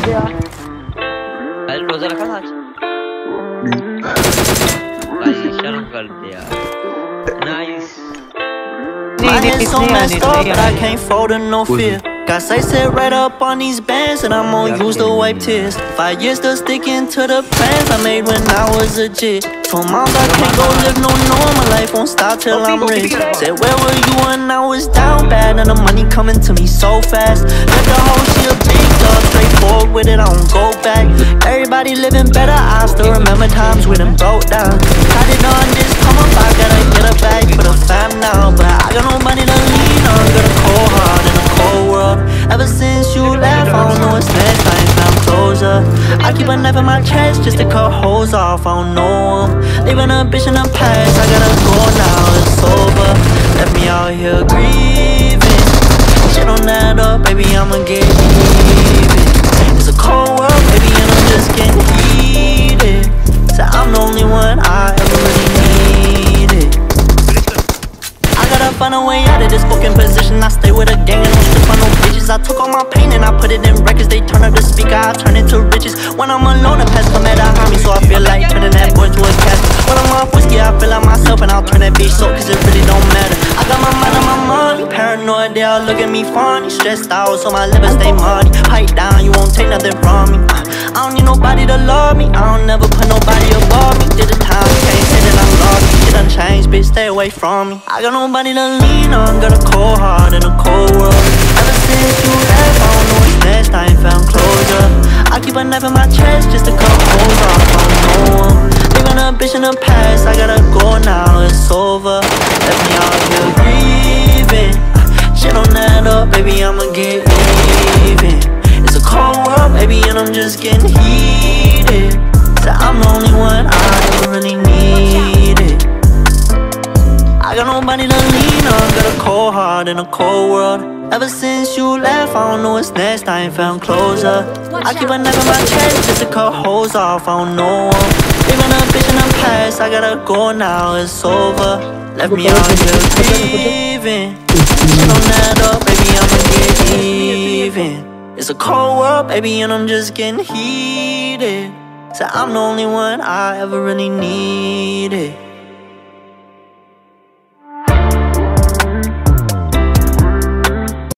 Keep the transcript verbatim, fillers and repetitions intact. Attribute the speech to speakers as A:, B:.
A: दिया।
B: भाई रोजा रखा था आज? भाई शर्म कर दिया। Nice.
C: My head so messed up, but I can't fold in no fear. Got sight set right up on these bands, and I'm gonna use to wipe tears. Five years still sticking to the plans I made when I was a jit. Told moms I can't go live no normal life, won't stop till I'm rich. Said where were you when I was down bad, and the money coming to me so fast. Let the whole shit a big dog, straightforward with it, I don't go back. Everybody living better, I still remember times we done broke down. I did on this come up, I gotta get a bag for the fam now, but I got no money to lean on, got a cold heart in a cold world. Ever since you left, I don't know what's next, I ain't found closure. I keep a knife in my chest just to cut holes off, I don't know them. Leaving a bitch in the past, I gotta go now, it's over. Left me out here grieving. Shit don't add up, baby, I'ma get even. It's a cold world, baby, and I'm just getting heated. So I'm the only one I ever really needed. I gotta find a way out of this broken position. I stay with a gang and don't strip on no bitches. I took all my pain and I put it in records. They turn up the speaker, I turn it to riches. When I'm alone, the past come at a harm me, so I feel like turning that boy to a casket. When I'm off whiskey, I feel like myself and I'll turn that bitch so, cause it really don't matter. I got my mind on my money, paranoid, they all look at me funny. Stressed out, so my liver stay muddy. Pipe down, you won't take nothing from me. uh, I don't need nobody to love me, I don't never put nobody above me. Did the time, can't say that I'm lost. Shit done changed, bitch, stay away from me. I got nobody to lean on, got a cold heart in a cold world. Ever since you left, I don't know what's next, I ain't found closure. I keep a knife in my chest just to cut holes off, I don't know them. Leaving a bitch in the past, I gotta go now, it's over. Left me out here grieving. Shit don't add up, baby, I'ma get even. It's a cold world, baby, and I'm just getting heated. So I'm the only one I ever really needed. I got nobody to lean on, got a cold heart in a cold world. Ever since you left, I don't know what's next, I ain't found closure. I keep a knife in my chest just to cut holes off, I don't know them. Leaving a bitch in the past, I gotta go now, it's over. Left me out here grieving. Shit don't add up, baby, I'ma get even. It's a cold world, baby, and I'm just getting heated. So I'm the only one I ever really needed.